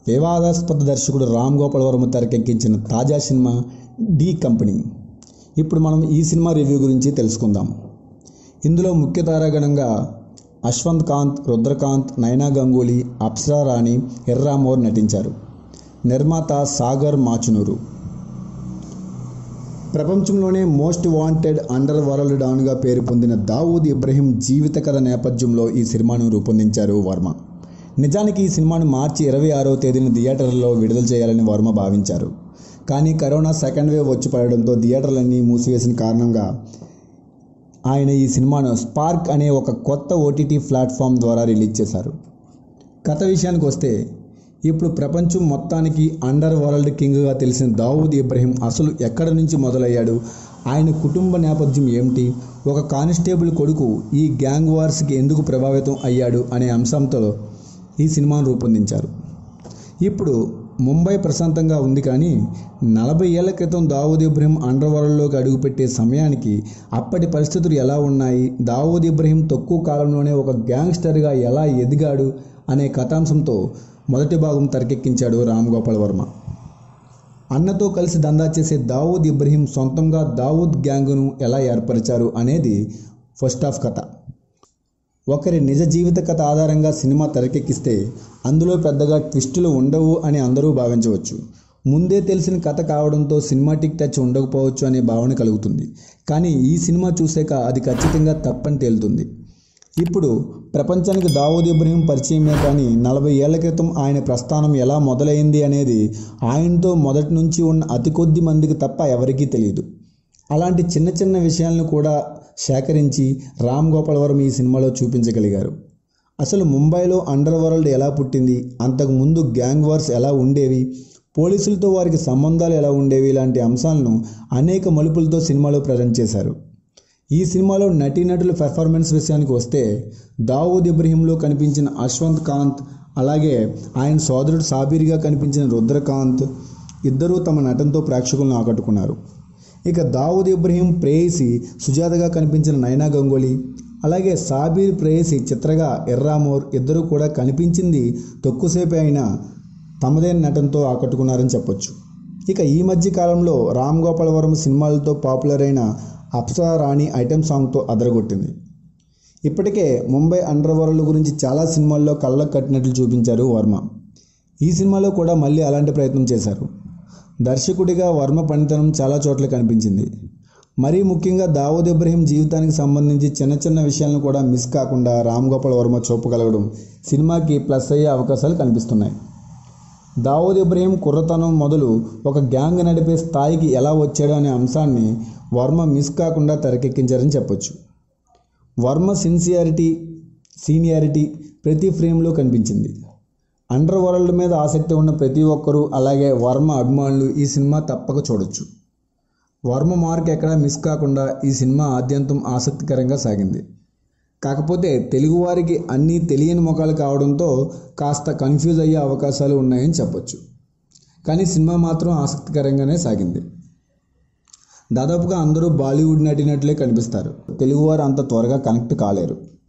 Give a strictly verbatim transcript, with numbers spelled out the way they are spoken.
వివాదాస్పద దర్శకుడు రామ్ గోపాల్ వర్మ తెరకెక్కించిన తాజా సినిమా డి కంపెనీ. ఇప్పుడు మనం ఈ సినిమా రివ్యూ గురించి తెలుసుకుందాం. ఇందులో ముఖ్య తారాగణంగా అశ్వంత్ కాంత్, రుద్రకాంత్, నైనా గంగూలీ, అప్సరా రాణి, ఎర్రామోర్ నటించారు. నిర్మాత సాగర్ మాచునూరు. ప్రపంచంలోనే మోస్ట్ వాంటెడ్ అండర్ వరల్డ్ డాన్గా పేరు పొందిన దావూద్ ఇబ్రహీం జీవిత కథ నేపథ్యంలో ఈ సినిమాను రూపొందించారు వర్మ. నిజానికి ఈ సినిమాను మార్చి ఇరవై ఆరవ తేదీన థియేటర్లలో విడుదల చేయాలని వర్మ భావించారు. కానీ కరోనా సెకండ్ వేవ్ వచ్చి పడడంతో థియేటర్లన్నీ మూసివేసిన కారణంగా ఆయన ఈ సినిమాను స్పార్క్ అనే ఒక కొత్త ఓటీటీ ప్లాట్ఫామ్ ద్వారా రిలీజ్ చేశారు. కథ విషయానికి వస్తే, ఇప్పుడు ప్రపంచం మొత్తానికి అండర్ వరల్డ్ కింగ్గా తెలిసిన దావూద్ ఇబ్రహీం అసలు ఎక్కడి నుంచి మొదలయ్యాడు, ఆయన కుటుంబ నేపథ్యం ఏమిటి, ఒక కానిస్టేబుల్ కొడుకు ఈ గ్యాంగ్ వార్స్కి ఎందుకు ప్రభావితం అయ్యాడు అనే అంశంతో ఈ సినిమాను రూపొందించారు. ఇప్పుడు ముంబై ప్రశాంతంగా ఉంది, కానీ నలభై ఏళ్ల క్రితం దావూద్ ఇబ్రహీం అండర్ వరల్డ్లోకి అడుగుపెట్టే సమయానికి అప్పటి పరిస్థితులు ఎలా ఉన్నాయి, దావూద్ ఇబ్రహీం తక్కువ కాలంలోనే ఒక గ్యాంగ్స్టర్గా ఎలా ఎదిగాడు అనే కథాంశంతో మొదటి భాగం తెరకెక్కించాడు రామ్ గోపాల్ వర్మ. అన్నతో కలిసి దందా చేసే దావూద్ ఇబ్రహీం సొంతంగా దావూద్ గ్యాంగ్ను ఎలా ఏర్పరిచారు అనేది ఫస్ట్ హాఫ్ కథ. ఒకరి నిజ జీవిత కథ ఆధారంగా సినిమా తెరకెక్కిస్తే అందులో పెద్దగా ట్విస్టులు ఉండవు అని అందరూ భావించవచ్చు. ముందే తెలిసిన కథ కావడంతో సినిమాటిక్ టచ్ ఉండకపోవచ్చు అనే భావన కలుగుతుంది. కానీ ఈ సినిమా చూసాక అది ఖచ్చితంగా తప్పని తేలుతుంది. ఇప్పుడు ప్రపంచానికి దావూద్ ఇబ్రహీం పరిచయమే, కానీ నలభై ఏళ్ల క్రితం ఆయన ప్రస్థానం ఎలా మొదలైంది అనేది ఆయనతో మొదటి నుంచి ఉన్న అతి కొద్ది మందికి తప్ప ఎవరికీ తెలియదు. అలాంటి చిన్న చిన్న విషయాలను కూడా సేకరించి రామ్ గోపాల్ వర్మ ఈ సినిమాలో చూపించగలిగారు. అసలు ముంబైలో అండర్ వరల్డ్ ఎలా పుట్టింది, అంతకుముందు గ్యాంగ్ వార్స్ ఎలా ఉండేవి, పోలీసులతో వారికి సంబంధాలు ఎలా ఉండేవి, ఇలాంటి అంశాలను అనేక మలుపులతో సినిమాలో ప్రజెంట్ చేశారు. ఈ సినిమాలో నటీనటుల పెర్ఫార్మెన్స్ విషయానికి వస్తే, దావూద్ ఇబ్రహీంలో కనిపించిన అశ్వంత్ కాంత్, అలాగే ఆయన సోదరుడు సాబీర్గా కనిపించిన రుద్రకాంత్ ఇద్దరూ తమ నటనతో ప్రేక్షకులను ఆకట్టుకున్నారు. ఇక దావూద్ ఇబ్రహీం ప్రేయసి సుజాతగా కనిపించిన నైనా గంగూలీ, అలాగే సాబీర్ ప్రేయసి చిత్రగా ఎర్రామోర్ ఇద్దరు కూడా కనిపించింది తక్కువసేపే అయినా తమదైన నటనతో ఆకట్టుకున్నారని చెప్పొచ్చు. ఇక ఈ మధ్య కాలంలో రామ్ గోపాల్ వర్మ సినిమాలతో పాపులర్ అయిన అప్సరా రాణి ఐటెం సాంగ్తో అదరగొట్టింది. ఇప్పటికే ముంబై అండర్ వరల్డ్ గురించి చాలా సినిమాల్లో కళ్ళకు కట్టినట్లు చూపించారు వర్మ. ఈ సినిమాలో కూడా మళ్ళీ అలాంటి ప్రయత్నం చేశారు. దర్శకుడిగా వర్మ పనితనం చాలా చోట్ల కనిపించింది. మరీ ముఖ్యంగా దావూద్ ఇబ్రహీం జీవితానికి సంబంధించి చిన్న చిన్న విషయాలను కూడా మిస్ కాకుండా రామ్ గోపాల్ వర్మ చూపగలగడం సినిమాకి ప్లస్ అయ్యే అవకాశాలు కనిపిస్తున్నాయి. దావూద్ ఇబ్రహీం కుర్రతనం మొదలు ఒక గ్యాంగ్ నడిపే స్థాయికి ఎలా వచ్చాడు అనే అంశాన్ని వర్మ మిస్ కాకుండా తెరకెక్కించారని చెప్పొచ్చు. వర్మ సిన్సియారిటీ, సీనియారిటీ ప్రతి ఫ్రేమ్లో కనిపించింది. అండర్ వరల్డ్ మీద ఆసక్తి ఉన్న ప్రతి ఒక్కరూ, అలాగే వర్మ అభిమానులు ఈ సినిమా తప్పక చూడొచ్చు. వర్మ మార్క్ ఎక్కడా మిస్ కాకుండా ఈ సినిమా ఆద్యంతం ఆసక్తికరంగా సాగింది. కాకపోతే తెలుగువారికి అన్నీ తెలియని ముఖాలు కావడంతో కాస్త కన్ఫ్యూజ్ అయ్యే అవకాశాలు ఉన్నాయని చెప్పొచ్చు. కానీ సినిమా మాత్రం ఆసక్తికరంగానే సాగింది. దాదాపుగా అందరూ బాలీవుడ్ నటినట్లే కనిపిస్తారు. తెలుగువారు అంత త్వరగా కనెక్ట్ కాలేరు.